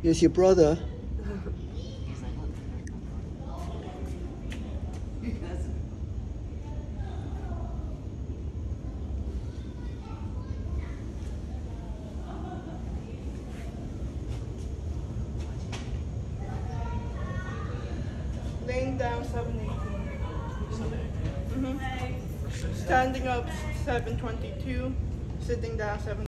Here's your brother. Laying down 7:18. Standing up 7:22. Sitting down 7.